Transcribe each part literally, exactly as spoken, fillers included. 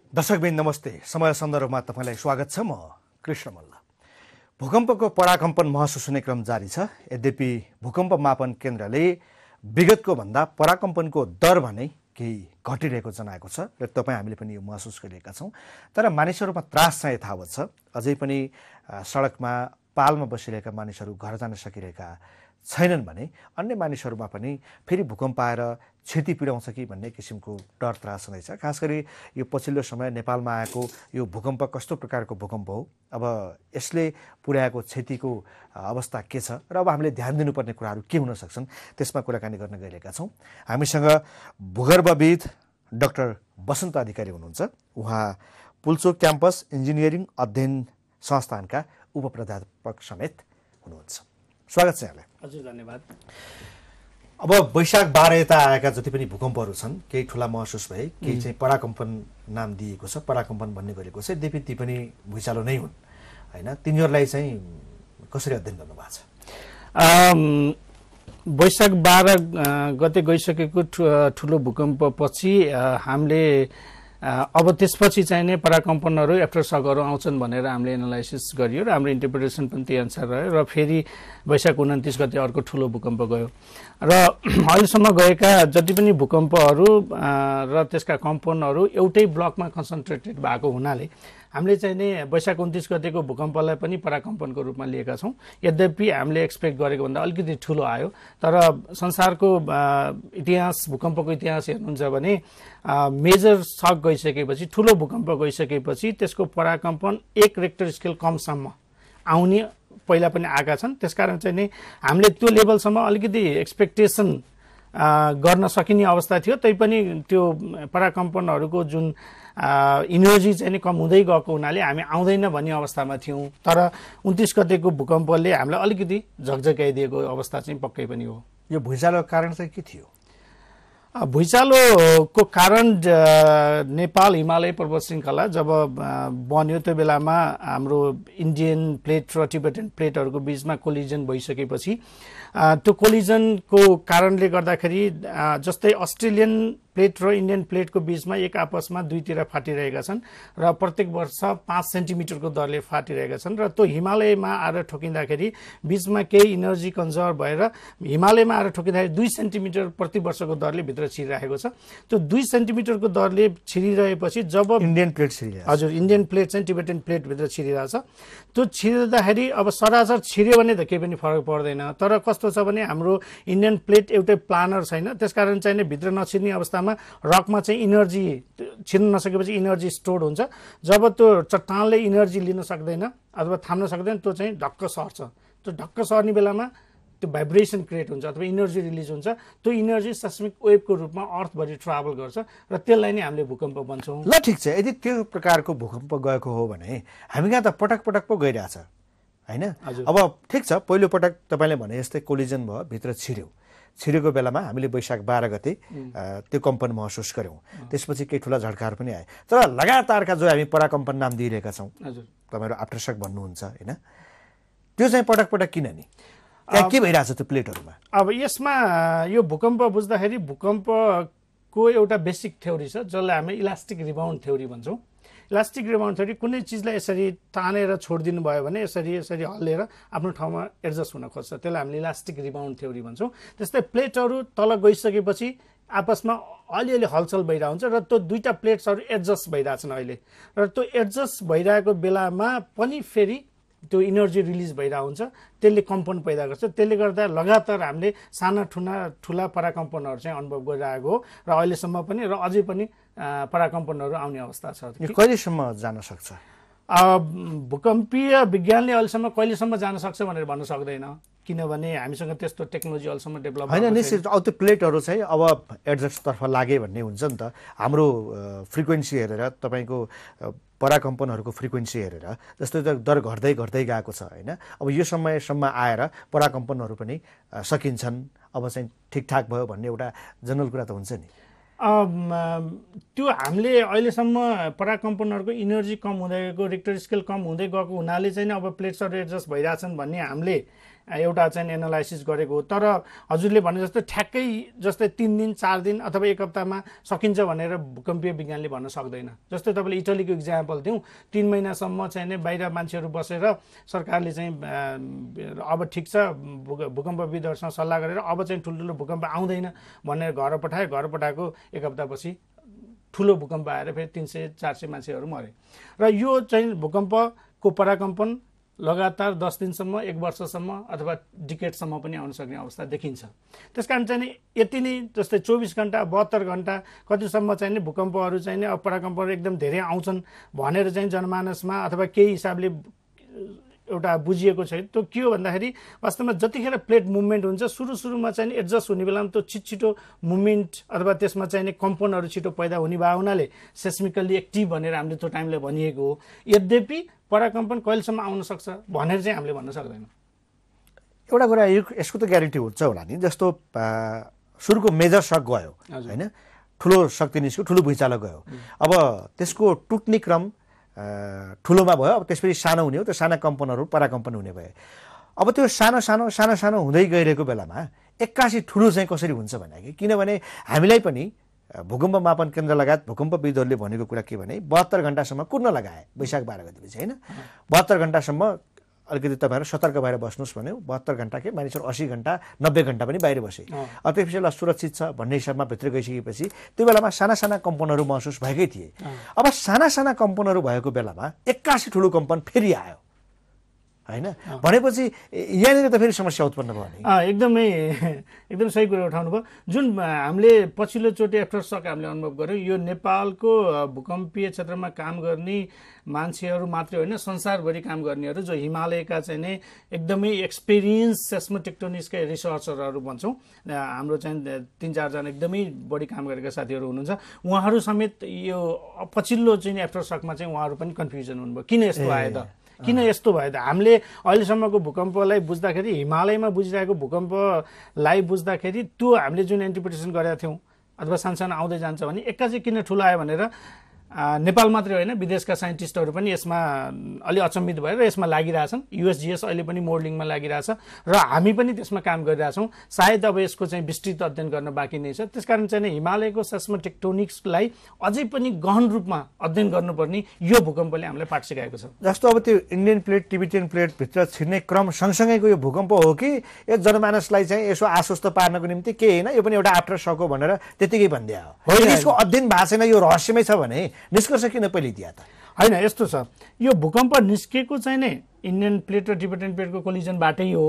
दर्शकबिन नमस्ते। समय सन्दर्भमा तपाईलाई स्वागत छ। म कृष्ण मल्ल। भूकम्पको पराकम्पन महसुस हुने क्रम जारी छ। यद्यपि भूकम्प मापन केन्द्रले विगतको भन्दा पराकम्पनको दर भने केही घटिरहेको जनाएको छ र तपाईँ हामीले पनि यो महसुस गरिरहेका छौँ। तर मानिसहरूमा त्रास चाहिँ यथावत छ। अझै पनि सडकमा पालमा बसिरहेका मानिसहरू घर जान सकिरहेका छैनन् भने अन्य मानिसहरूमा पनि फेरि भूकम्प आएर क्षति पुर्याउँछ कि भन्ने किसिमको डर त्रास हुँदैछ। खास गरी यो पछिल्लो समय नेपालमा आएको यो भूकम्प कस्तो प्रकारको भूकम्प हो, अब यसले पुर्याएको क्षतिको अवस्था के छ र अब हामीले ध्यान दिनुपर्ने कुराहरू के हुन सक्छन्, त्यसमा कुराकानी गर्न गइरहेका छौँ। हामीसँग भूगर्भविद डाक्टर बसन्त अधिकारी हुनुहुन्छ। उहाँ पुल्चोक क्याम्पस इन्जिनियरिङ अध्ययन संस्थानका उपप्राध्यापक समेत हुनुहुन्छ। स्वागत छ यहाँलाई। हजुर, धन्यवाद। अब वैशाख बाह्र यता आएका जति पनि भूकम्पहरू छन्, केही ठुला महसुस भए, केही चाहिँ पराकम्पन नाम दिएको छ, पराकम्पन भन्ने गरेको छ। यद्यपि ती पनि भुइँचालो नै हुन् होइन। तिनीहरूलाई चाहिँ कसरी अध्ययन गर्नुभएको छ? वैशाख बाह्र गते गइसकेको ठुलो भूकम्पपछि हामीले अब त्यसपछि चाहिँ नै पराकम्पनहरू एफ्टर सकहरू आउँछन् भनेर हामीले एनालाइसिस गरियो र हाम्रो इन्टरप्रिटेसन पनि त्यही अनुसार रह्यो र फेरि वैशाख उन्तिस गते अर्को ठुलो भूकम्प गयो र अहिलेसम्म गएका जति पनि भूकम्पहरू र त्यसका कम्पनहरू एउटै ब्लकमा कन्सन्ट्रेटेड भएको हुनाले हामीले चाहिँ नि वैशाख उन्तिस गतेको भूकम्पलाई पनि पराकम्पनको रूपमा लिएका छौँ। यद्यपि हामीले एक्सपेक्ट गरेको भन्दा अलिकति ठुलो आयो, तर संसारको इतिहास, भूकम्पको इतिहास हेर्नुहुन्छ भने मेजर सक गइसकेपछि, ठुलो भूकम्प गइसकेपछि त्यसको पराकम्पन एक रेक्टर स्केल कमसम्म आउने पहिला पनि आएका छन्। त्यसकारण चाहिँ नि हामीले त्यो लेभलसम्म अलिकति एक्सपेक्टेसन गर्न सकिने अवस्था थियो। तैपनि त्यो पराकम्पनहरूको जुन इनर्जी चाहिँ नि कम हुँदै गएको हुनाले हामी आउँदैन भन्ने अवस्थामा थियौँ। तर उन्तिस गतेको भूकम्पले हामीलाई अलिकति झकझकाइदिएको अवस्था चाहिँ पक्कै पनि हो। यो भुइँचालोको कारण चाहिँ के थियो? भुइँचालोको कारण नेपाल हिमालय पर्वत श्रृङ्खला जब बन्यो त्यो बेलामा हाम्रो इन्डियन प्लेट र टिबेटन प्लेटहरूको बिचमा कोलिजन भइसकेपछि त्यो कोलिजनको कारणले गर्दाखेरि जस्तै अस्ट्रेलियन प्लेट र इन्डियन प्लेटको बिचमा एक आपसमा दुईतिर फाटिरहेका छन् र प्रत्येक वर्ष पाँच सेन्टिमिटरको दरले फाटिरहेका छन् र त्यो हिमालयमा आएर ठोकिँदाखेरि बिचमा केही इनर्जी कन्जर्भ भएर हिमालयमा आएर ठोकिँदाखेरि दुई सेन्टिमिटर प्रति वर्षको दरले भित्र छिरिरहेको छ। त्यो दुई सेन्टिमिटरको दरले छिरिरहेपछि जब इन्डियन प्लेट छिरिरहेछ, हजुर इन्डियन प्लेट चाहिँ टिबेटन प्लेटभित्र छिरिरहेछ, त्यो छिर्दाखेरि अब सरासर छिर्यो भने त केही पनि फरक पर्दैन। तर कस्तो छ भने हाम्रो इन्डियन प्लेट एउटै प्लानर छैन, त्यसकारण चाहिँ भित्र नछिर्ने अवस्थामा रकमा चाहिँ इनर्जी छिर्न नसकेपछि इनर्जी स्टोर हुन्छ। जब त्यो चट्टानले इनर्जी लिन सक्दैन अथवा थाम्न सक्दैन, त्यो चाहिँ ढक्क सर्छ। त्यो ढक्क सर्ने बेलामा त्यो भाइब्रेसन क्रिएट हुन्छ अथवा इनर्जी रिलिज हुन्छ। त्यो इनर्जी सेस्मिक वेभको रूपमा अर्थभरि ट्राभल गर्छ र त्यसलाई नै हामीले भूकम्प भन्छौँ। ल ठिक छ, यदि त्यो प्रकारको भूकम्प गएको हो भने हामी कहाँ त पटक पटक पो गइरहेछ होइन। अब ठिक छ, पहिलो पटक तपाईँले भने जस्तै कोलिजन भयो, भित्र छिर्यो, छिरेको बेलामा हामीले वैशाख बाह्र गते त्यो कम्पन महसुस गऱ्यौँ। त्यसपछि केही ठुला झड्काहरू पनि आए। तर लगातारका जो हामी पराकम्पन नाम दिइरहेका छौँ, तपाईँहरू आफ्टरसक भन्नुहुन्छ होइन, त्यो चाहिँ पटक पटक किन नि? त्यहाँ के भइरहेछ त्यो प्लेटहरूमा? अब यसमा यो भूकम्प बुझ्दाखेरि भूकम्पको एउटा बेसिक थ्योरी छ जसलाई हामी इलास्टिक रिबाउन्ड थ्योरी भन्छौँ। इलास्टिक रिबाउन्ड थ्योरी कुनै चिजलाई यसरी तानेर छोडिदिनु भयो भने यसरी यसरी हल्लेर आफ्नो ठाउँमा एडजस्ट हुन खोज्छ, त्यसलाई हामीले इलास्टिक रिबाउन्ड थ्योरी भन्छौँ। त्यस्तै प्लेटहरू तल गइसकेपछि आपसमा अलिअलि हलचल भइरहेको हुन्छ र त्यो दुईवटा प्लेट्सहरू एडजस्ट भइरहेछन् अहिले, र त्यो एडजस्ट भइरहेको बेलामा पनि फेरि त्यो इनर्जी रिलिज भइरहेको हुन्छ, त्यसले कम्पन पैदा गर्छ। त्यसले गर्दा लगातार हामीले साना ठुला ठुला पराकम्पनहरू चाहिँ अनुभव गरिरहेको हो र अहिलेसम्म पनि र अझै पनि पराकम्पनहरू आउने अवस्था छ। कहिलेसम्म जान सक्छ? भूकम्पीय विज्ञानले अहिलेसम्म कहिलेसम्म जान सक्छ भनेर भन्न सक्दैन, किनभने हामीसँग त्यस्तो टेक्नोलोजी अहिलेसम्म डेभलप होइन। निश्चित अब त्यो प्लेटहरू चाहिँ अब एडजस्टतर्फ लागे भन्ने हुन्छ नि त। हाम्रो फ्रिक्वेन्सी हेरेर, तपाईँको पराकम्पनहरूको फ्रिक्वेन्सी हेरेर जस्तै दर घट्दै घट्दै गएको छ होइन। अब यो समयसम्म आएर पराकम्पनहरू पनि सकिन्छन्, अब चाहिँ ठिकठाक भयो भन्ने एउटा जनरल कुरा त हुन्छ नि। त्यो हामीले अहिलेसम्म पराकम्पनहरूको इनर्जी कम हुँदै गएको, रेक्टर स्केल कम हुँदै गएको हुनाले चाहिँ अब प्लेट्सहरू एडजस्ट भइरहेछन् भन्ने हामीले एउटा चाहिँ एनालाइसिस गरेको हो। तर हजुरले भने जस्तो ठ्याक्कै जस्तै तिन दिन चार दिन अथवा एक हप्तामा सकिन्छ भनेर भूकम्पीय विज्ञानले भन्न सक्दैन। जस्तै तपाईँले इटलीको इक्जाम्पल दिउँ, तिन महिनासम्म चाहिँ नै बाहिर मान्छेहरू बसेर सरकारले चाहिँ अब ठिक छ भूकम्पविदहरूसँग सल्लाह गरेर अब चाहिँ ठुल्ठुलो भूकम्प आउँदैन भनेर घर पठाए। घर पठाएको एक हप्तापछि ठुलो भूकम्प आएर फेरि तिन सय चार सय मान्छेहरू मरे। र यो चाहिँ भूकम्पको पराकम्पन लगातार दस दिनसम्म एक वर्षसम्म अथवा डिकेटसम्म पनि आउन सक्ने अवस्था देखिन्छ। त्यस कारण चाहिँ यति नै जस्तै चौबिस घन्टा बहत्तर घन्टा कतिसम्म चाहिँ नि भूकम्पहरू चाहिँ नि पराकम्पहरू एकदम धेरै आउँछन् भनेर चाहिँ जनमानसमा अथवा केही हिसाबले एउटा बुझिएको छ। त्यो के हो भन्दाखेरि वास्तवमा जतिखेर प्लेट मुभमेन्ट हुन्छ सुरु सुरुमा चाहिँ एडजस्ट हुने बेलामा त्यो छिटो मुभमेन्ट अथवा त्यसमा चाहिँ कम्पनहरू छिटो पैदा हुने भए हुनाले सेस्मिकल्ली एक्टिभ भनेर हामीले त्यो टाइमले भनिएको हो। यद्यपि पराकम्पन कहिलेसम्म आउन सक्छ भनेर चाहिँ हामीले भन्न सक्दैनौँ। एउटा कुरा यो यसको त ग्यारेन्टी हुन्छ होला नि, जस्तो सुरुको मेजर सक गयो होइन, ठुलो शक्ति निस्क्यो, ठुलो भुइँचालो गयो, अब त्यसको टुट्ने क्रम ठुलोमा भयो, अब त्यसपछि सानो हुने हो, त्यो साना कम्पनहरू पराकम्पन हुने भयो। अब त्यो सानो सानो सानो सानो हुँदै गइरहेको बेलामा एक्कासी ठुलो चाहिँ कसरी हुन्छ भने कि किनभने हामीलाई पनि भूकम्प मापन केन्द्र लगायत भूकम्पविदहरूले भनेको कुरा के भने बहत्तर घन्टासम्म कुर्न लगाए वैशाख बाह्र गतेपछि होइन, बहत्तर घन्टासम्म अलिकति तपाईँहरू सतर्क भएर बस्नुहोस् भन्यो। बहत्तर घन्टा के मानिसहरू अस्सी घन्टा नब्बे घन्टा पनि बाहिर बसे। अब त्यसपछि ल सुरक्षित छ भन्ने हिसाबमा भित्र गइसकेपछि त्यो बेलामा साना साना कम्पनहरू महसुस भएकै थिए। अब साना साना कम्पनहरू भएको बेलामा एक्कासी ठुलो कम्पन फेरि आयो होइन, भनेपछि यहाँनिर त फेरि समस्या उत्पन्न भयो नि। एकदमै एकदम सही कुरा उठाउनु भयो। जुन हामीले पछिल्लोचोटि आफ्टर सक हामीले अनुभव गऱ्यौँ, यो नेपालको भूकम्पीय क्षेत्रमा काम गर्ने मान्छेहरू मात्रै होइन, संसारभरि काम गर्नेहरू जो हिमालयका चाहिँ नै एकदमै एक्सपिरियन्स सेस्मोटेक्टोनिक्सकै रिसर्चरहरू भन्छौँ, हाम्रो चाहिँ तिन चारजना एकदमै बढी काम गरेका साथीहरू हुनुहुन्छ, उहाँहरू समेत यो पछिल्लो चाहिँ आफ्टर सकमा चाहिँ उहाँहरू पनि कन्फ्युजन हुनुभयो, किन यस्तो आयो त, किन यस्तो भयो त। हामीले अहिलेसम्मको भूकम्पलाई बुझ्दाखेरि, हिमालयमा बुझिरहेको भूकम्पलाई बुझ्दाखेरि त्यो हामीले जुन इन्टरप्रिटेसन गरेका थियौँ अथवा सानसानो आउँदै जान्छ भने एक्कासी किन ठुलो आयो भनेर नेपाल मात्रै होइन विदेशका साइन्टिस्टहरू पनि यसमा अलि अचम्मित भएर यसमा लागिरहेछन्। युएसजिएस अहिले पनि मोडलिङमा लागिरहेछ र हामी पनि त्यसमा काम गरिरहेछौँ। सायद अब यसको चाहिँ विस्तृत अध्ययन गर्न बाँकी नै छ। त्यसकारण चाहिँ हिमालयको सेस्मोटेक्टोनिक्सलाई अझै पनि गहन रूपमा अध्ययन गर्नुपर्ने यो भूकम्पले हामीलाई पाठ सिकाएको छ। जस्तो अब त्यो इन्डियन प्लेट टिबेटियन प्लेटभित्र छिर्ने क्रम सँगसँगैको यो भूकम्प हो कि यो जनमानसलाई चाहिँ यसो आश्वस्त पार्नको निम्ति के होइन, यो पनि एउटा आफ्टर सक हो भनेर त्यतिकै भनिदिया हो। यसको अध्ययन भएको छैन, यो रहस्यमै छ भने निष्कर्ष किन पहिले दिया त? होइन, यस्तो छ, यो भूकम्प निस्केको चाहिँ नै इन्डियन प्लेट र टिबेटन प्लेटको कोलिजनबाटै हो।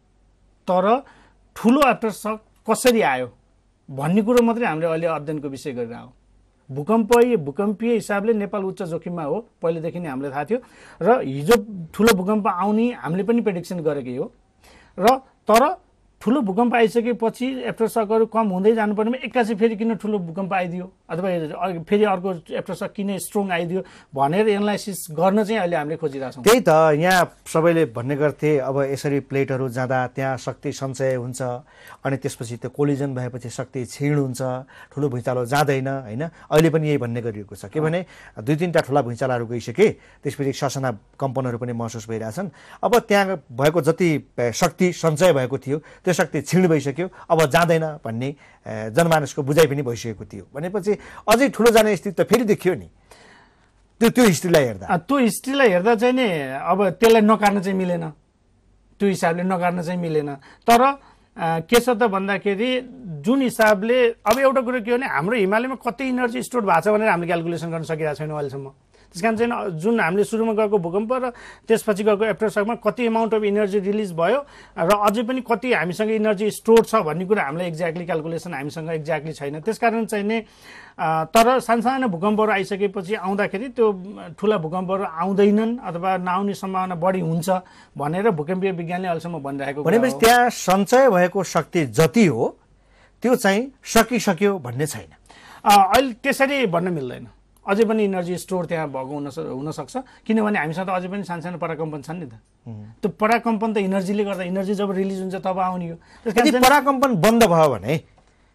तर ठुलो आफ्टर सक कसरी आयो भन्ने कुरो मात्रै हामीले अहिले अध्ययनको विषय गरेर आयो। भूकम्प भूकम्पीय हिसाबले नेपाल उच्च जोखिममा हो, पहिलेदेखि नै हामीलाई थाहा थियो र हिजो ठुलो भूकम्प आउने हामीले पनि प्रेडिक्सन गरेकै हो। र तर ठुलो भूकम्प आइसकेपछि आफ्टर सकहरू कम हुँदै जानुपर्नेमा एक्कासी फेरि किन ठुलो भूकम्प आइदियो अथवा फेरि अर्को आफ्टर सक किन स्ट्रङ आइदियो भनेर एनालाइसिस गर्न चाहिँ अहिले हामीले खोजिरहेछौँ। त्यही त यहाँ सबैले भन्ने गर्थे अब यसरी प्लेटहरू जाँदा त्यहाँ शक्ति सञ्चय हुन्छ अनि त्यसपछि त्यो कोलिजन भएपछि शक्ति क्षीण हुन्छ, ठुलो भुइँचालो जाँदैन होइन। अहिले पनि यही भन्ने गरिएको छ के भने दुई तिनवटा ठुला भुइँचालोहरू गइसके त्यसपछि ससाना कम्पनहरू पनि महसुस भइरहेछन्। अब त्यहाँ भएको जति शक्ति सञ्चय भएको थियो त्यो शक्ति क्षीण भइसक्यो, अब जाँदैन भन्ने जनमानसको बुझाइ पनि भइसकेको थियो। भनेपछि अझै ठुलो जाने स्थिति त फेरि देखियो नि त्यो त्यो हिस्ट्रीलाई हेर्दा। त्यो हिस्ट्रीलाई हेर्दा चाहिँ नि अब त्यसलाई नकार्न चाहिँ मिलेन, त्यो हिसाबले नकार्न चाहिँ मिलेन। तर के छ त भन्दाखेरि जुन हिसाबले अब एउटा कुरो के हो भने हाम्रो हिमालयमा कति इनर्जी स्टोर भएको छ भनेर हामीले क्यालकुलेसन गर्न सकिरहेको छैनौँ अहिलेसम्म। त्यस कारण चाहिँ जुन हामीले सुरुमा गएको भूकम्प र त्यसपछि गएको आफ्टर सकमा कति एमाउन्ट अफ इनर्जी रिलिज भयो र अझै पनि कति हामीसँग इनर्जी स्टोर छ भन्ने कुरा हामीलाई एक्ज्याक्टली क्यालकुलेसन हामीसँग एक्ज्याक्टली छैन। त्यसकारण चाहिँ नि तर सानसानो भूकम्पहरू आइसकेपछि आउँदाखेरि त्यो ठुला भूकम्पहरू आउँदैनन् अथवा नआउने सम्भावना बढी हुन्छ भनेर भूकम्पीय विज्ञानले अहिलेसम्म भनिरहेको भनेपछि त्यहाँ सञ्चय भएको शक्ति जति हो त्यो चाहिँ सकिसक्यो भन्ने छैन। अहिले त्यसरी भन्न मिल्दैन, अझै पनि इनर्जी स्टोर त्यहाँ भएको हुन हुनसक्छ किनभने हामीसँग त अझै पनि सानसानो पराकम्पन छन् नि त। त्यो पराकम्पन त इनर्जीले गर्दा इनर्जी जब रिलिज हुन्छ तब आउने हो। त्यसकारण पराकम्पन बन्द भयो भने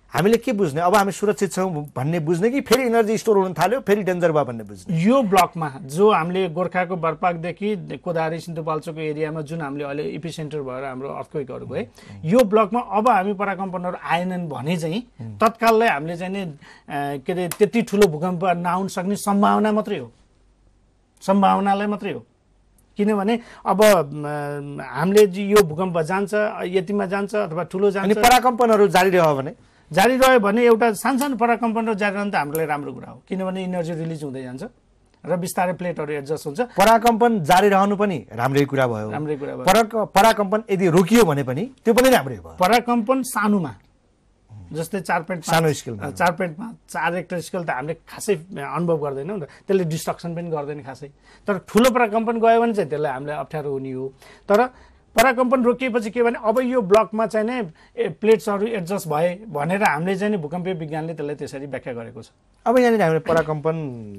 हामीले के बुझ्ने अब हामी सुरक्षित छौँ भन्ने बुझ्ने कि फेरि इनर्जी स्टोर हुन थाल्यो फेरि डेन्जर भयो भन्ने बुझ्ने? यो ब्लकमा जो हामीले गोर्खाको बरपाकदेखि कोदारी सिन्धुपाल्चोकको एरियामा जुन हामीले अहिले इपिसेन्टर भएर हाम्रो अर्थक्वेकहरू गए, यो ब्लकमा अब हामी पराकम्पनहरू आएनन् भने चाहिँ तत्काललाई हामीले चाहिँ नि के अरे त्यति ठुलो भूकम्प नआउन सक्ने सम्भावना मात्रै हो, सम्भावनालाई मात्रै हो। किनभने अब हामीले यो भूकम्प जान्छ, यतिमा जान्छ अथवा ठुलो जान्छ, अनि पराकम्पनहरू जारी रह्यो भने जारी रह्यो भने एउटा सानसानो पराकम्पनहरू जारी रहनु त हाम्रो लागि राम्रो कुरा हो, किनभने इनर्जी रिलिज हुँदै जान्छ र बिस्तारै प्लेटहरू एडजस्ट हुन्छ। पराकम्पन जारी रहनु पनि राम्रै कुरा भयो, राम्रै कुरा भयो। पराक पराकम्पन यदि रोकियो भने पनि त्यो पनि राम्रै भयो। पराकम्पन सानोमा जस्तै चार पोइन्ट सानो स्केलमा चार पोइन्टमा चार रेक्टर स्केल त हामीले खासै अनुभव गर्दैनौँ नि त, त्यसले डिस्ट्रक्सन पनि गर्दैन खासै। तर ठुलो पराकम्पन गयो भने चाहिँ त्यसलाई हामीलाई अप्ठ्यारो हुने हो। तर पराकम्पन रोकिएपछि के भने अब यो ब्लकमा चाहिँ नै प्लेट्सहरू एडजस्ट भए भनेर हामीले चाहिँ नि भूकम्पीय विज्ञानले त्यसलाई त्यसरी व्याख्या गरेको छ। अब यहाँनिर हामीले पराकम्पन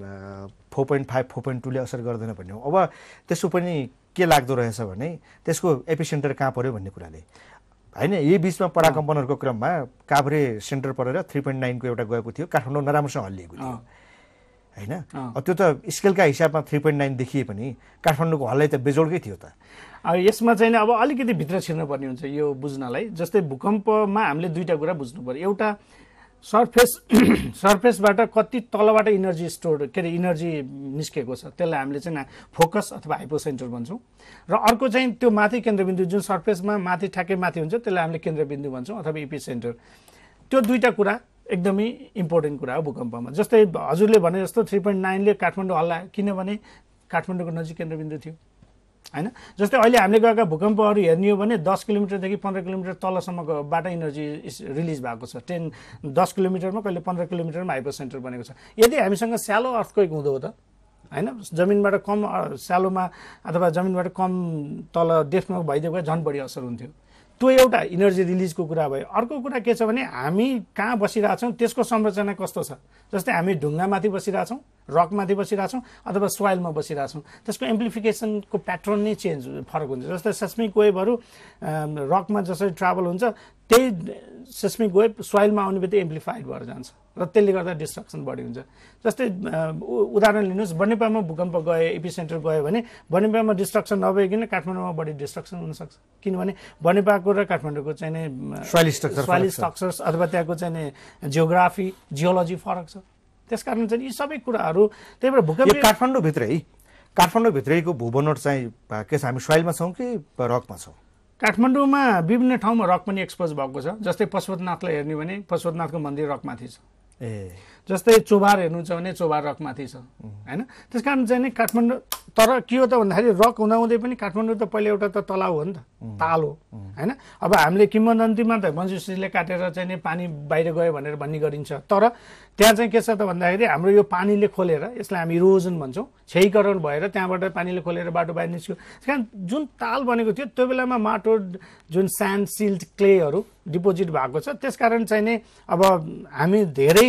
four point five four point टूले असर गर्दैन भन्ने हो। अब त्यसो पनि के लाग्दो रहेछ भने त्यसको एपिसेन्टर कहाँ पर्यो भन्ने कुराले होइन। यही बिचमा पराकम्पनहरूको क्रममा काभ्रे सेन्टर परेर थ्री पोइन्ट नाइनको एउटा गएको थियो, काठमाडौँ नराम्रोसँग हल्लिएको थियो होइन। अब त्यो त स्केलका हिसाबमा थ्री पोइन्ट नाइन देखिए पनि काठमाडौँको हल्लाइ त बेजोडकै थियो त। अब यसमा चाहिँ अब अलिकति भित्र छिर्नुपर्ने हुन्छ यो बुझ्नलाई। जस्तै भूकम्पमा हामीले दुईवटा कुरा बुझ्नु पर्यो। एउटा सर्फेस सर्फेसबाट कति तलबाट इनर्जी स्टोर के अरे इनर्जी निस्केको छ त्यसलाई हामीले चाहिँ फोकस अथवा हाइपोसेन्टर भन्छौँ, र अर्को चाहिँ त्यो माथि केन्द्रबिन्दु जुन सर्फेसमा माथि ठ्याक्कै माथि हुन्छ त्यसलाई हामीले केन्द्रबिन्दु भन्छौँ अथवा इपिसेन्टर। त्यो दुईवटा कुरा एकदमै इम्पोर्टेन्ट कुरा हो भूकम्पमा। जस्तै हजुरले भने जस्तो थ्री पोइन्ट नाइनले काठमाडौँ हल्लायो, किनभने काठमाडौँको नजिक केन्द्रबिन्दु थियो होइन। जस्तै अहिले हामीले गएका भूकम्पहरू हेर्ने हो भने दस किलोमिटरदेखि पन्ध्र किलोमिटर तलसम्मबाट इनर्जी रिलिज भएको छ। टेन दस किलोमिटरमा कहिले पन्ध्र किलोमिटरमा हाइपो सेन्टर बनेको छ। यदि हामीसँग स्यालो अर्थक्वेक हुँदो हो त होइन, जमिनबाट कम स्यालोमा अथवा जमिनबाट कम तल डेप्थमा भइदिएको भए झन् बढी असर हुन्थ्यो। त्यो एउटा इनर्जी रिलिजको कुरा भयो। अर्को कुरा के छ भने हामी कहाँ बसिरहेछौँ त्यसको संरचना कस्तो छ। जस्तै हामी ढुङ्गामाथि बसिरहेछौँ, रकमाथि बसिरहेछौँ अथवा सोइलमा बसिरहेछौँ, त्यसको एम्प्लिफिकेसनको प्याटर्न नै चेन्ज फरक हुन्छ। जस्तै सेस्मिक वेभहरू रकमा जसरी ट्राभल हुन्छ त्यही सेस्मिक वेभ सोइलमा आउने बित्तिकै एम्प्लिफाइड भएर जान्छ र त्यसले गर्दा डिस्ट्रक्सन बढी हुन्छ। जस्तै उदाहरण लिनुहोस्, बनेपामा भूकम्प गए एपिसेन्टर गयो भने बनेपामा डिस्ट्रक्सन नभइकन काठमाडौँमा बढी डिस्ट्रक्सन हुनसक्छ, किनभने बनेपाको र काठमाडौँको चाहिँ नि सोइल स्ट्रक्चर सोइल स्ट्रक्चर्स अथवा त्यहाँको चाहिँ नि जियोग्राफी जियोलोजी फरक छ। त्यसकारण चाहिँ यी सबै कुराहरू त्यही भएर भूकम्प काठमाडौँभित्रै काठमाडौँभित्रैको भूबनोट चाहिँ के छ, हामी सोइलमा छौँ कि रकमा छौँ? काठमाडौँमा विभिन्न ठाउँमा रक पनि एक्सपोज भएको छ। जस्तै पशुपतिनाथलाई हेर्ने भने पशुपतिनाथको मन्दिर रकमाथि छ। ए जस्तै चोभार हेर्नुहुन्छ भने चोभार रकमाथि छ होइन। त्यस कारण चाहिँ नि काठमाडौँ तर के हो त भन्दाखेरि रक हुँदाहुँदै पनि काठमाडौँ त पहिला एउटा त तलाउ हो नि त, ताल हो होइन। अब हामीले किम्बदन्तीमा त मञ्जुश्रीले काटेर चाहिँ नि पानी बाहिर गयो भनेर भन्ने गरिन्छ, तर त्यहाँ चाहिँ के छ त भन्दाखेरि हाम्रो यो पानीले खोलेर यसलाई हामी इरोजन भन्छौँ, क्षयीकरण भएर त्यहाँबाट पानीले खोलेर बाटो बाहिर निस्क्यो। त्यस कारण जुन ताल बनेको थियो त्यो बेलामा माटो जुन स्यान्ड सिल्ट क्लेहरू डिपोजिट भएको छ। त्यसकारण चाहिँ नि अब हामी धेरै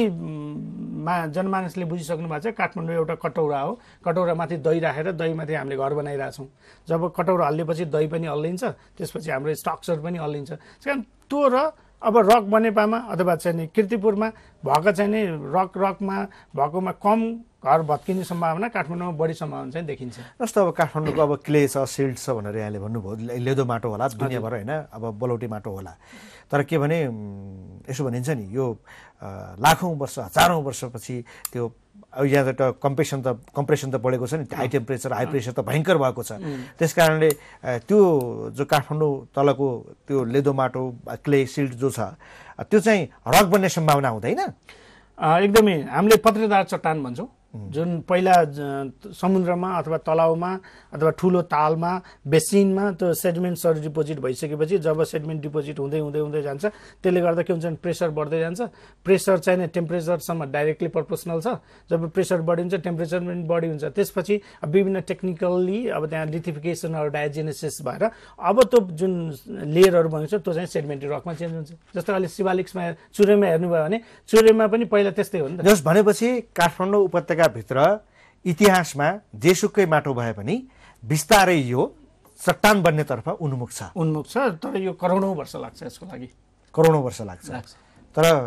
मा जनमानसले बुझिसक्नु भएको छ काठमाडौँ एउटा कटौरा हो, कटौरामाथि दही राखेर दहीमाथि हामीले घर बनाइरहेछौँ। जब कटौरा हल्लेपछि दही पनि हल्लिन्छ, त्यसपछि हाम्रो स्ट्रक्चर पनि हल्लिन्छ। त्यस कारण त्यो र अब रक बनेपामा अथवा चाहिँ नि किर्तिपुरमा भएको चाहिँ नि रक रकमा भएकोमा कम घर भत्किने सम्भावना, काठमाडौँमा बढी सम्भावना चाहिँ देखिन्छ। जस्तो अब काठमाडौँको अब क्ले छ, सिल्ट छ भनेर यहाँले भन्नुभयो, लेदो माटो होला दुनियाँभर होइन, अब बलौटी माटो होला। तर के भने यसो भनिन्छ नि यो लाखौँ वर्ष हजारौँ वर्षपछि त्यो यहाँ त कम्प्रेसन त कम्प्रेसन त बढेको छ नि, हाई टेम्परेचर हाई प्रेसर त भयङ्कर भएको छ। त्यस कारणले त्यो जो काठमाडौँ तलको त्यो लेदो माटो क्ले सिल्ट जो छ त्यो चाहिँ रक बन्ने सम्भावना हुँदैन? एकदमै हामीले पत्रेदार चट्टान भन्छौँ, जुन पहिला समुद्रमा अथवा तलाउमा अथवा ठुलो तालमा बेसिनमा त्यो सेडिमेन्ट्सहरू डिपोजिट भइसकेपछि जब सेडिमेन्ट डिपोजिट हुँदै हुँदै हुँदै जान्छ त्यसले गर्दा के हुन्छ भने प्रेसर बढ्दै जान्छ। प्रेसर चाहिँ टेम्परेचरसम्म डाइरेक्टली प्रोपोर्सनल छ। जब प्रेसर बढिन्छ टेम्परेचर पनि बढी हुन्छ। त्यसपछि विभिन्न टेक्निकल्ली अब त्यहाँ लिथिफिकेसन अर डायोजेनेसिस भएर अब त्यो जुन लेयरहरू बन्छ त्यो चाहिँ सेडिमेन्ट्री रकमा चेन्ज हुन्छ। जस्तो अहिले शिवालिक्समा चुरेमा हेर्नुभयो भने चुरेमा पनि पहिला त्यस्तै हो नि त। जस भनेपछि काठमाडौँ उपत्यका भित्र इतिहासमा जेसुकै माटो भए पनि बिस्तारै यो चट्टान बन्नेतर्फ उन्मुख छ उन्मुख छ तर यो करोडौँ वर्ष लाग्छ, यसको लागि करोडौँ वर्ष लाग्छ। तर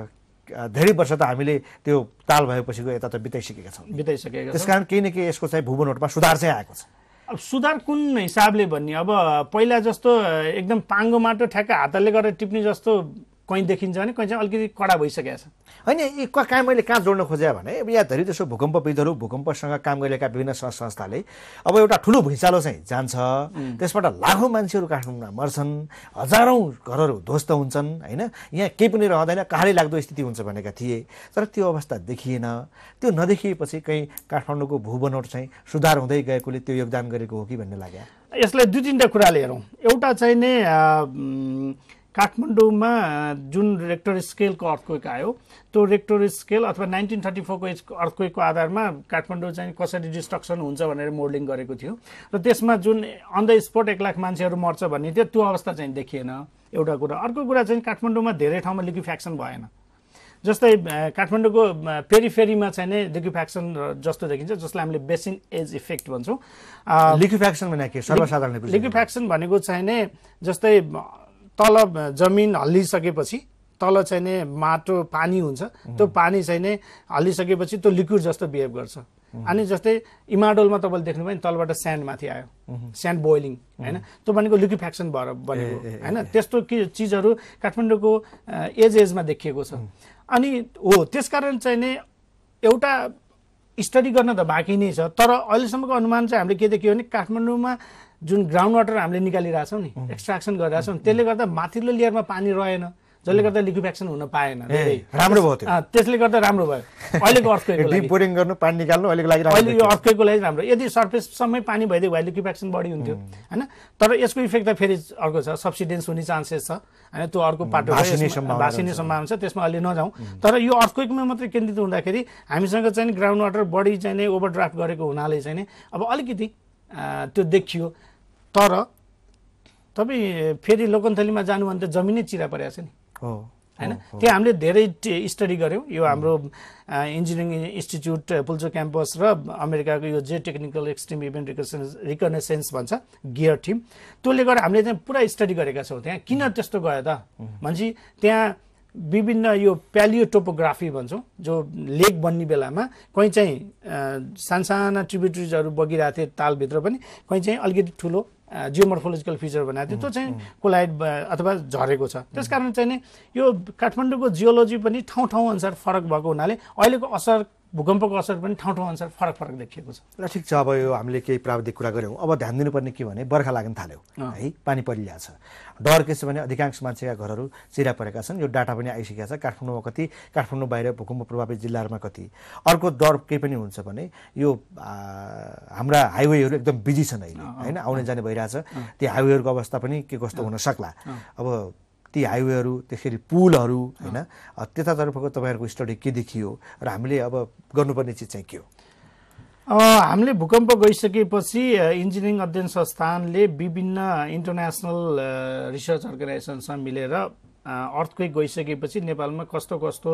धेरै वर्ष त हामीले त्यो ताल भएपछिको यता त बिताइसकेका छौँ बिताइसकेका छौँ त्यसकारण केही न केही यसको चाहिँ भूबनोटमा सुधार चाहिँ आएको छ। अब सुधार कुन हिसाबले भन्ने अब पहिला जस्तो एकदम पाङ्गो माटो ठ्याक्क हातले गरेर टिप्ने जस्तो कहीँ देखिन्छ भने कहीँ चाहिँ अलिकति कडा भइसकेको छ होइन। यी कहाँ मैले कहाँ जोड्न खोजेँ भने अब यहाँ धेरै जसो भूकम्पविदहरू भूकम्पसँग काम गरेका विभिन्न संस्थाले अब एउटा ठुलो भुइँचालो चाहिँ जान्छ, त्यसबाट लाखौँ मान्छेहरू काठमाडौँमा मर्छन्, हजारौँ घरहरू ध्वस्त हुन्छन् होइन, यहाँ केही पनि रहँदैन, कहारै लाग्दो स्थिति हुन्छ भनेका थिए। तर त्यो अवस्था देखिएन। त्यो नदेखिएपछि कहीँ काठमाडौँको भूबनोट चाहिँ सुधार हुँदै गएकोले त्यो योगदान गरेको हो कि भन्ने लाग्यो। यसलाई दुई तिनवटा कुराले हेरौँ। एउटा चाहिँ नि काठमाडौँमा जुन रेक्टर स्केलको अर्थक्वेक आयो त्यो रेक्टर स्केल अथवा नाइन्टिन थर्टी फोरको अर्थक्वेकको आधारमा काठमाडौँ चाहिँ कसरी डिस्ट्रक्सन हुन्छ भनेर मोडलिङ गरेको थियो र त्यसमा जुन अन द स्पोट एक लाख मान्छेहरू मर्छ भन्ने थियो त्यो अवस्था चाहिँ देखिएन एउटा कुरा। अर्को कुरा चाहिँ काठमाडौँमा धेरै ठाउँमा लिक्विफ्याक्सन भएन। जस्तै काठमाडौँको पेरिफेरीमा चाहिँ नै लिक्विफ्याक्सन जस्तो देखिन्छ, जसलाई हामीले बेसिन एज इफेक्ट भन्छौँ। लिक्विफ्याक्सन भने के सर्वसाधारण लिक्विफ्याक्सन भनेको चाहिँ नै जस्तै तल जमिन हल्लिसकेपछि तल चाहिँ नै माटो पानी हुन्छ, त्यो पानी चाहिँ नै हल्लिसकेपछि त्यो लिक्विड जस्तो बिहेभ गर्छ। अनि जस्तै इमाडोलमा तपाईँले देख्नुभयो नि तलबाट स्यान्ड माथि आयो, स्यान्ड बोइलिङ होइन, त्यो भनेको लिक्विफ्याक्सन भएर बनेको होइन। त्यस्तो चिजहरू काठमाडौँको एज एजमा देखिएको छ। अनि हो त्यसकारण चाहिँ नै एउटा स्टडी गर्न त बाँकी नै छ, तर अहिलेसम्मको अनुमान चाहिँ हामीले के देख्यो भने काठमाडौँमा जुन ग्राउन्ड वाटर हामीले निकालिरहेछौँ नि, एक्सट्राक्सन गरिरहेछौँ, त्यसले गर्दा माथिल्लो लेयरमा पानी रहेन, जसले गर्दा लिक्विफ्याक्सन हुन पाएन। राम्रो भयो त्यो, त्यसले गर्दा राम्रो भयो अहिलेको अर्थक्वेकको लागि। डिप बोरिङ गर्नु पानी निकाल्नु अहिलेको लागि अहिले यो अर्थक्वेकको लागि राम्रो। यदि सर्फेससम्मै पानी भइदियो भए लिक्विफ्याक्सन बढी हुन्थ्यो होइन। तर यसको इफेक्ट त फेरि अर्को छ, सब्सिडेन्स हुने चान्सेस छ होइन, त्यो अर्को पाटो भासिने सम्भावना छ, त्यसमा अहिले नजाउँ। तर यो अर्थक्वेकमा मात्रै केन्द्रित हुँदाखेरि हामीसँग चाहिँ ग्राउन्ड वाटर बढी चाहिँ नै ओभरड्राफ्ट गरेको हुनाले चाहिँ नै अब अलिकति त्यो देखियो। तर तपाईँ फेरि लोकन्थलीमा जानु भने त जमिनै चिरा परेको छ नि होइन। त्यो हामीले धेरै स्टडी गऱ्यौँ। यो हाम्रो इन्जिनियरिङ इन्स्टिच्युट पुल्चो क्याम्पस र अमेरिकाको यो जे टेक्निकल एक्सट्रिम इभेन्ट रिकनेसेन्स भन्छ गियर टिम, त्यसले गर्दा हामीले चाहिँ पुरा स्टडी गरेका छौँ। त्यहाँ किन त्यस्तो गयो त भनेपछि त्यहाँ विभिन्न यो प्यालियो टोपोग्राफी भन्छौँ, जो लेक बन्ने बेलामा कहीँ चाहिँ सानसाना ट्रिब्युटरिजहरू बगिरहेको थियो तालभित्र पनि, कहीँ चाहिँ अलिकति ठुलो जियोमोर्फोलोजिकल फिचर बनाएको थियो, त्यो चाहिँ कोलाइड अथवा झरेको छ। त्यसकारण चाहिँ नि यो काठमाडौँको जियोलोजी पनि ठाउँ ठाउँ अनुसार फरक भएको हुनाले अहिलेको असर भूकम्पको असर पनि ठाउँ ठाउँ अनुसार फरक फरक देखिएको छ। र ठिक छ, अब यो हामीले केही प्राविधिक कुरा गऱ्यौँ। अब ध्यान दिनुपर्ने के भने बर्खा लाग्न थाल्यो है, पानी परिरहेको छ। डर के छ भने अधिकांश मान्छेका घरहरू चिरा परेका छन्। यो डाटा पनि आइसकेको छ, काठमाडौँमा कति, काठमाडौँ बाहिर भूकम्प प्रभावित जिल्लाहरूमा कति। अर्को डर के पनि हुन्छ भने यो हाम्रा हाइवेहरू एकदम बिजी छन् अहिले होइन, आउने जाने भइरहेछ। त्यो हाइवेहरूको अवस्था पनि के कस्तो हुन सक्ला। अब ती हाइवेहरू, त्यसरी पुलहरू होइन, त्यतातर्फको तपाईँहरूको स्टडी के देखियो र हामीले अब गर्नुपर्ने चिज चाहिँ के हो? हामीले भूकम्प गइसकेपछि इन्जिनियरिङ अध्ययन संस्थानले विभिन्न इन्टरनेसनल रिसर्च अर्गनाइजेसनसँग मिलेर अर्थक्वेक गइसकेपछि नेपालमा कस्तो कस्तो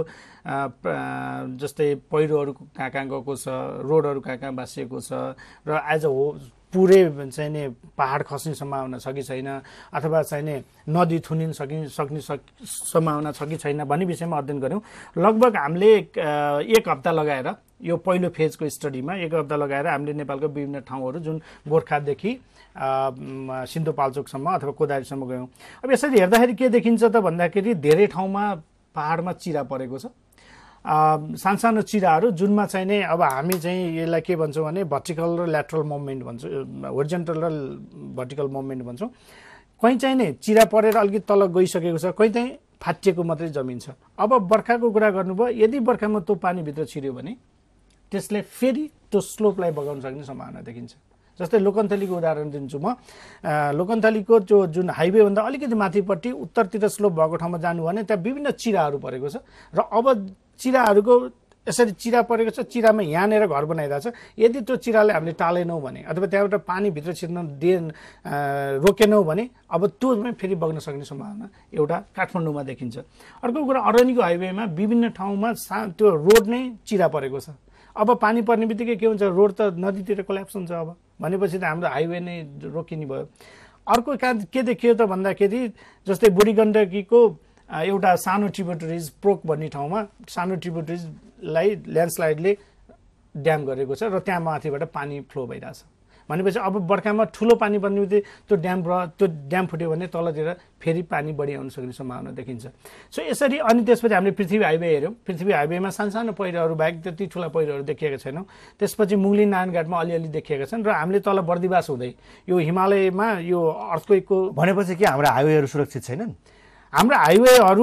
जस्तै पहिरोहरू कहाँ कहाँ गएको छ, रोडहरू कहाँ कहाँ भाँसिएको छ, र एज अ हो पुरै चाहिँ नि पहाड खस्ने सम्भावना छ कि छैन, अथवा चाहिँ नि नदी थुनिन सकि सक्ने सम्भावना छ कि छैन भन्ने विषयमा अध्ययन गऱ्यौँ। लगभग हामीले एक हप्ता लगाएर यो पहिलो फेजको स्टडीमा एक हप्ता लगाएर हामीले नेपालको विभिन्न ठाउँहरू जुन गोर्खादेखि सिन्धुपाल्चोकसम्म अथवा कोदारीसम्म गयौँ। अब यसरी हेर्दाखेरि के देखिन्छ त भन्दाखेरि धेरै ठाउँमा पहाडमा चिरा परेको छ, सानसानो चिराहरू जुनमा चाहिँ नै अब हामी चाहिँ यसलाई के भन्छौँ भने भर्टिकल र ल्याटरल मुभमेन्ट भन्छौँ, होरिजेन्टल र भर्टिकल मुभमेन्ट भन्छौँ। कहीँ चाहिँ नै चिरा परेर अलिकति तल गइसकेको छ, कहीँ चाहिँ फाटिएको मात्रै जमिन छ। अब बर्खाको कुरा गर्नुभयो, यदि बर्खामा त्यो पानीभित्र छिर्यो भने त्यसले फेरि त्यो स्लोपलाई बगाउन सक्ने सम्भावना देखिन्छ। जस्तै लोकन्थलीको उदाहरण दिन्छु म। लोकन्थलीको जो जुन हाइवेभन्दा अलिकति माथिपट्टि उत्तरतिर स्लोप भएको ठाउँमा जानु भने त्यहाँ विभिन्न चिराहरू परेको छ, र अब चिराहरूको यसरी चिरा परेको छ, चिरामा यहाँनिर घर बनाइरहेछ। यदि त्यो चिरालाई हामीले टालेनौँ भने अथवा त्यहाँबाट पानीभित्र छिर्न दिए रोकेनौँ भने अब त्यो फेरि बग्न सक्ने सम्भावना एउटा काठमाडौँमा देखिन्छ। अर्को कुरा, अरनिको हाइवेमा विभिन्न ठाउँमा सा त्यो रोड नै चिरा परेको छ। अब पानी पर्ने बित्तिकै के हुन्छ, रोड त नदीतिर कोल्याप्स हुन्छ। अब भनेपछि त हाम्रो हाइवे नै रोकिने भयो। अर्को कहाँ के देखियो त भन्दाखेरि जस्तै बुढी गण्डकीको एउटा सानो ट्रिब्युटरिज प्रोक भन्ने ठाउँमा सानो ट्रिब्युटरिजलाई ल्यान्डस्लाइडले ड्याम गरेको छ र त्यहाँ माथिबाट पानी फ्लो भइरहेछ भनेपछि अब बर्खामा ठुलो पानी बन्ने बित्तिकै त्यो ड्याम र त्यो ड्याम फुट्यो भने तलतिर फेरि पानी बढी आउन सक्ने सम्भावना देखिन्छ। सो यसरी अनि त्यसपछि हामीले पृथ्वी हाइवे हेऱ्यौँ। पृथ्वी हाइवेमा सानसानो पहिरोहरू बाहेक त्यति ठुला पहिरोहरू देखिएका छैनौँ। त्यसपछि मुङ्ली नारायणघाटमा अलिअलि देखिएका छन् र हामीले तल बर्दिवास हुँदै यो हिमालयमा यो अर्थक्वेकको भनेपछि के हाम्रा हाइवेहरू सुरक्षित छैनन्? हाम्रा हाइवेहरू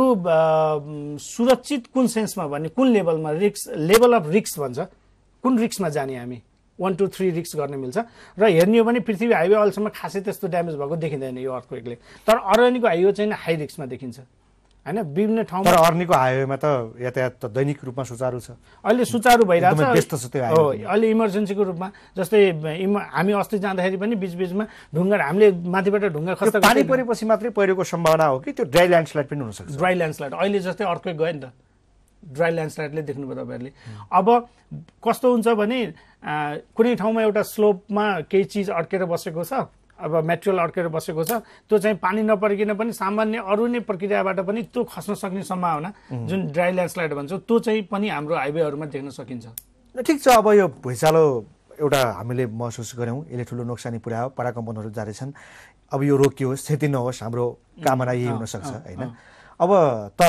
सुरक्षित कुन सेन्समा भन्ने कुन लेभलमा रिक्स लेभल अफ रिक्स भन्छ कुन रिक्समा जाने हामी वान टू थ्री रिक्स गर्न मिल्छ र हेर्ने हो भने पृथ्वी हाइवे अहिलेसम्म खासै त्यस्तो ड्यामेज भएको देखिँदैन यो अर्थक्वेकले। तर अरनिको हाइवे चाहिँ हाई रिक्समा देखिन्छ हैन विभिन्न ठाउँमा। तर अरनिको हाइवेमा त यातायात त दैनिक रूपमा सुचारू छ, अहिले सुचारू भइरहेछ। व्यस्त छ त्यो हाइवे। हो अहिले इमर्जेन्सीको रूपमा जस्तै हामी अस्ति जाँदाखेरि पनि बीचबीचमा ढुङ्गा हामीले माथिबाट ढुङ्गा खस्दा पानी परेपछि मात्रै पहिरोको सम्भावना हो कि त्यो ड्राई ल्यान्डस्लाइड पनि हुन सक्छ? ड्राई ल्यान्डस्लाइड अहिले जस्तै अर्थक्वेक गयो नि त ड्राई ल्यान्डस्लाइडले देख्नुभयो तपाईँहरूले। अब कस्तो हुन्छ भने कुनै ठाउँमा एउटा स्लोपमा केही चिज अड्केर बसेको छ, अब मेटेरियल अड्केर बसेको छ, त्यो चाहिँ पानी नपरिकन पनि सामान्य अरू नै प्रक्रियाबाट पनि त्यो खस्न सक्ने सम्भावना जुन ड्राई ल्यान्डस्लाइड भन्छ त्यो चाहिँ पनि हाम्रो हाइवेहरूमा देख्न सकिन्छ। ठिक छ, अब यो भुइँचालो एउटा हामीले महसुस गऱ्यौँ, यसले ठुलो नोक्सानी पुर्यायो, पराकम्पनहरू जारी छन्। अब यो रोकियोस्, क्षति नहोस्, हाम्रो कामना यही हुनसक्छ होइन। अब तर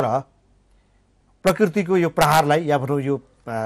प्रकृतिको यो प्रहारलाई या भनौँ यो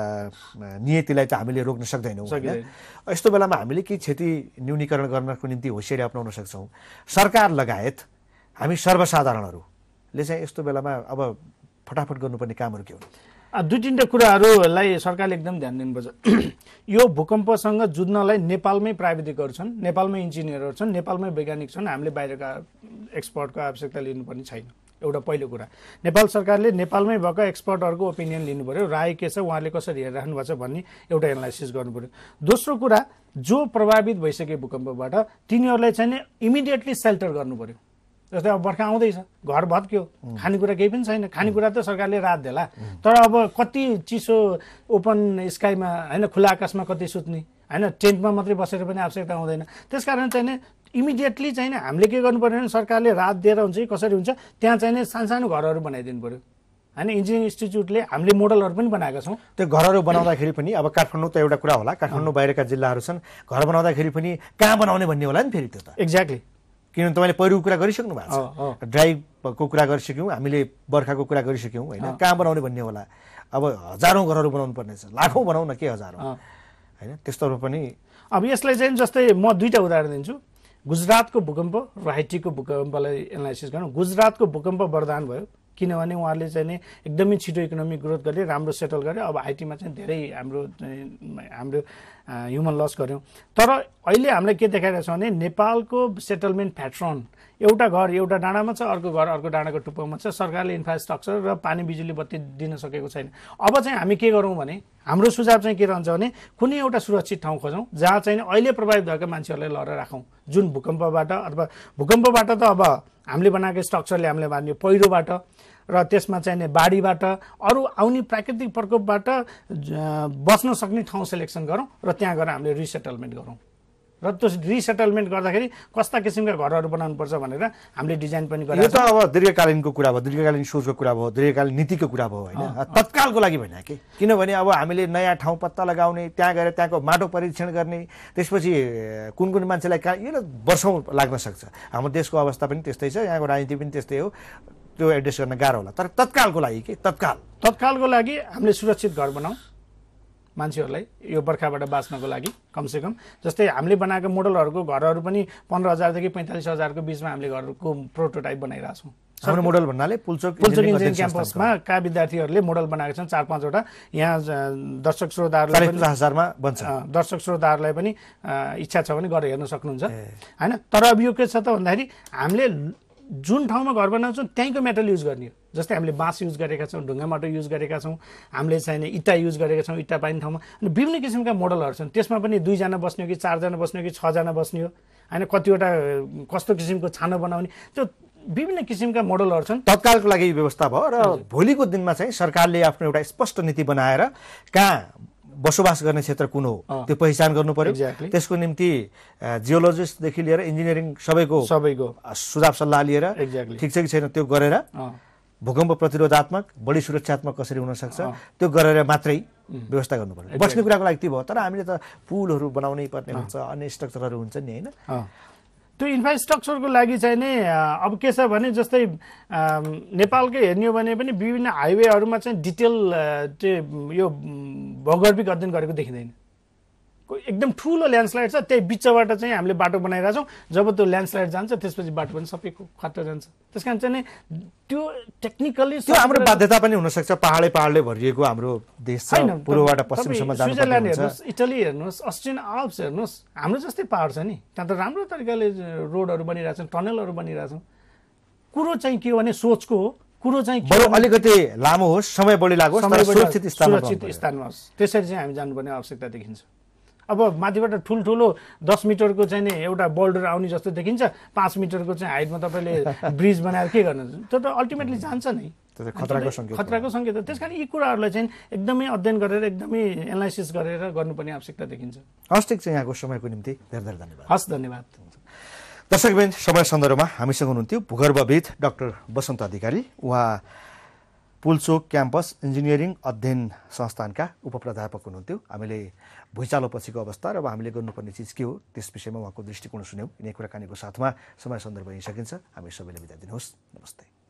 नियतिलाई त हामीले रोक्न सक्दैनौँ होइन। यस्तो बेलामा हामीले केही क्षति न्यूनीकरण गर्नको निम्ति होसियारी अपनाउन सक्छौँ। सरकार लगायत हामी सर्वसाधारणहरूले चाहिँ यस्तो बेलामा अब फटाफट गर्नुपर्ने कामहरू के हुन्? दुई तिनवटा कुराहरूलाई सरकारले एकदम ध्यान दिनुपर्छ। यो भूकम्पसँग जुझ्नलाई नेपालमै प्राविधिकहरू छन्, नेपालमै इन्जिनियरहरू छन्, नेपालमै वैज्ञानिक छन्। हामीले बाहिरका एक्सपर्टको आवश्यकता लिनुपर्ने छैन। एउटा पहिलो कुरा नेपाल सरकारले नेपालमै भएका एक्सपर्टहरूको ओपिनियन लिनु पर्यो, राय के छ, उहाँले कसरी हेरिराख्नु भएको छ भन्ने एउटा एनालाइसिस गर्नु पर्यो। दोस्रो कुरा जो प्रभावित भइसके भूकम्पबाट तिनीहरूलाई चाहिँ इमिडिएटली सेल्टर गर्नु पर्यो। जस्तै अब बर्खा आउँदैछ, घर भत्क्यो, खानेकुरा केही पनि छैन, खानेकुरा त सरकारले रात देला, तर अब कति चिसो ओपन स्काईमा होइन खुला आकाशमा कति सुत्ने होइन, टेन्टमा मात्रै बसेर पनि आवश्यकता हुँदैन। त्यसकारण चाहिँ इमिडिएटली चाहिँ हामीले के गर्नु पर्यो भने सरकारले रात दिएर हुन्छ कि कसरी हुन्छ त्यहाँ चाहिँ सानसानो घरहरू बनाइदिनु पर्यो होइन। इन्जिनियरिङ इन्स्टिच्युटले हामीले मोडलहरू पनि बनाएका छौँ। त्यो घरहरू बनाउँदाखेरि पनि अब काठमाडौँ त एउटा कुरा होला, काठमाडौँ बाहिरका जिल्लाहरू छन्, घर बनाउँदाखेरि पनि कहाँ बनाउने भन्ने होला नि फेरि त्यो त। एक्ज्याक्टली, किनभने तपाईँले पहिरोको कुरा गरिसक्नु भएको छ, ड्राइको कुरा गरिसक्यौँ, हामीले बर्खाको कुरा गरिसक्यौँ होइन, कहाँ बनाउने भन्ने होला। अब हजारौँ घरहरू बनाउनु पर्ने छ, लाखौँ बनाउन के हजारौँ होइन, त्यस्तोहरू पनि। अब यसलाई चाहिँ जस्तै म दुईवटा उदाहरण दिन्छु। गुजरातको भूकम्प र हाइटीको भूकम्पलाई एनालाइसिस गरौँ। गुजरातको भूकम्प वरदान भयो किनभने उहाँहरूले चाहिँ नि एकदमै छिटो इकोनोमिक ग्रोथ गरे, राम्रो सेटल गरे। अब हाइटीमा चाहिँ धेरै हाम्रो हाम्रो ह्युमन लस गऱ्यौँ। तर अहिले हामीलाई के देखाइरहेको छ भने नेपालको सेटलमेन्ट प्याटर्न एउटा घर एउटा डाँडामा छ, अर्को घर अर्को डाँडाको टुप्पोमा छ, सरकारले इन्फ्रास्ट्रक्चर र पानी बिजुली बत्ती दिन सकेको छैन। अब चाहिँ हामी के गरौँ भने हाम्रो सुझाव चाहिँ के रहन्छ भने कुनै एउटा सुरक्षित ठाउँ खोजौँ जहाँ चाहिँ अहिले प्रभावित भएका मान्छेहरूलाई लगेर राखौँ। जुन भूकम्पबाट अथवा भूकम्पबाट त अब हामीले बनाएको स्ट्रक्चरले हामीले मान्यो, पहिरोबाट र त्यसमा चाहिँ बाढीबाट अरू आउने प्राकृतिक प्रकोपबाट बस्न सक्ने ठाउँ सेलेक्सन गरौँ र त्यहाँ गएर हामीले रिसेटलमेन्ट गरौँ। र त्यो रिसेटलमेन्ट गर्दाखेरि कस्ता किसिमका घरहरू बनाउनुपर्छ भनेर हामीले डिजाइन पनि गरेका छौँ। यो त अब दीर्घकालीनको कुरा भयो, दीर्घकालीन सोचको कुरा भयो, दीर्घकालीन नीतिको कुरा भयो होइन, तत्कालको लागि भएन कि। किनभने अब हामीले नयाँ ठाउँ पत्ता लगाउने, त्यहाँ गएर त्यहाँको माटो परीक्षण गर्ने, त्यसपछि कुन कुन मान्छेलाई कहाँ यो वर्षौँ लाग्न सक्छ। हाम्रो देशको अवस्था पनि त्यस्तै छ, यहाँको राजनीति पनि त्यस्तै हो, त्यो एड्रेस गर्न गाह्रो होला। तर तत्कालको लागि के तत्काल तत्कालको लागि हामीले सुरक्षित घर बनाऊ मान्छेहरूलाई यो बर्खाबाट बाँच्नको लागि। कमसेकम जस्तै हामीले बनाएको मोडलहरूको घरहरू पनि पन्ध्र हजारदेखि पैँतालिस हजारको बिचमा हामीले घरको प्रोटोटाइप बनाइरहेको छौँ। हाम्रो मोडल भन्नाले पुल्चोक पुल्चोक इन्जिनियरिङ क्याम्पसमा का विद्यार्थीहरूले मोडल बनाएका छन् चार पाँचवटा। यहाँ दर्शक श्रोताहरूलाई पनि हजारमा बन्छ, दर्शक श्रोताहरूलाई पनि इच्छा छ भने गएर हेर्न सक्नुहुन्छ होइन। तर अब यो के छ त भन्दाखेरि हामीले जुन ठाउँमा घर बनाउँछौँ त्यहीँको मेटल युज गर्ने हो। जस्तै हामीले बाँस युज गरेका छौँ, ढुङ्गा माटो युज गरेका छौँ, हामीले चाहिँ इँटा युज गरेका छौँ, इँटा पाइने ठाउँमा। अनि विभिन्न किसिमका मोडलहरू छन्, त्यसमा पनि दुईजना बस्ने हो कि चारजना बस्ने हो कि छजना बस्ने हो होइन, कतिवटा कस्तो किसिमको छानो बनाउने, त्यो विभिन्न किसिमका मोडलहरू छन्। तत्कालको लागि व्यवस्था भयो र भोलिको दिनमा चाहिँ सरकारले आफ्नो एउटा स्पष्ट नीति बनाएर कहाँ बसोबास गर्ने क्षेत्र कुन हो त्यो पहिचान गर्नु पर्यो। त्यसको निम्ति जियोलोजिस्टदेखि लिएर इन्जिनियरिङ सबैको सबैको सुझाव सल्लाह लिएर ठिक छ कि छैन त्यो गरेर भूकम्प प्रतिरोधात्मक बढी सुरक्षात्मक कसरी हुन सक्छ त्यो गरेर मात्रै व्यवस्था गर्नुपर्छ। बस्ने कुराको लागि त्यो भयो, तर हामीले त पुलहरू बनाउनै पर्ने हुन्छ, अन्य स्ट्रक्चरहरू हुन्छ नि होइन। त्यो इन्फ्रास्ट्रक्चरको लागि चाहिँ नै अब के छ भने जस्तै नेपालकै हेर्ने हो भने पनि विभिन्न हाइवेहरूमा चाहिँ डिटेल यो भौगोलिक अध्ययन गरेको देखिँदैन। एकदम ठुलो ल्यान्डस्लाइड छ, त्यही बिचबाट चाहिँ हामीले बाटो बनाइरहेको छौँ। जब त्यो ल्यान्डस्लाइड जान्छ त्यसपछि बाटो पनि सबै खट्टा जान्छ। त्यस कारण चाहिँ त्यो टेक्निकली त्यो हाम्रो बाध्यता पनि हुनसक्छ। पहाडै पहाडले भरिएको हाम्रो देश छ, पूर्वबाट पश्चिमसम्म जानु स्विजरल्यान्ड हेर्नुहोस्, इटली हेर्नुहोस्, अस्ट्रियन आल्प्स हेर्नुहोस्, हाम्रो जस्तै पहाड छ नि, त्यहाँ त राम्रो तरिकाले रोडहरू बनिरहेको छन्, टनलहरू बनिरहेको छन्। कुरो चाहिँ के हो भने सोचको हो। कुरो चाहिँ बरु अलिकति लामो होस्, समय बढी लागोस्, सुरक्षित स्थानमा होस्, त्यसरी चाहिँ हामी जानुपर्ने आवश्यकता देखिन्छ। अब माथिबाट ठुल्ठुलो दस मिटरको चाहिँ नि एउटा बोल्डर आउने जस्तो देखिन्छ, पाँच मिटरको चाहिँ हाइटमा तपाईँले ब्रिज बनाएर के गर्नु, त्यो त अल्टिमेटली जान्छ नै, खतराको सङ्केत खतराको सङ्केत हो। त्यस कारण यी कुराहरूलाई चाहिँ एकदमै अध्ययन गरेर एकदमै एनालाइसिस गरेर गर्नुपर्ने आवश्यकता देखिन्छ। हस्, ठिक छ। यहाँको समयको निम्ति धेरै धेरै धन्यवाद। हस्, धन्यवाद। दर्शकबिन, समय सन्दर्भमा हामीसँग हुनुहुन्थ्यो भूगर्भविद डाक्टर बसन्त अधिकारी। उहाँ पुलचोक क्याम्पस इन्जिनियरिङ अध्ययन संस्थानका उपप्राध्यापक हुनुहुन्थ्यो। हामीले भुइँचालो पछिको अवस्था र अब हामीले गर्नुपर्ने चिज के हो त्यस विषयमा उहाँको दृष्टिकोण सुन्यौँ। यिनै कुराकानीको साथमा समय सन्दर्भ यही सकिन्छ। हामी सबैले बिदा दिनुहोस्। नमस्ते।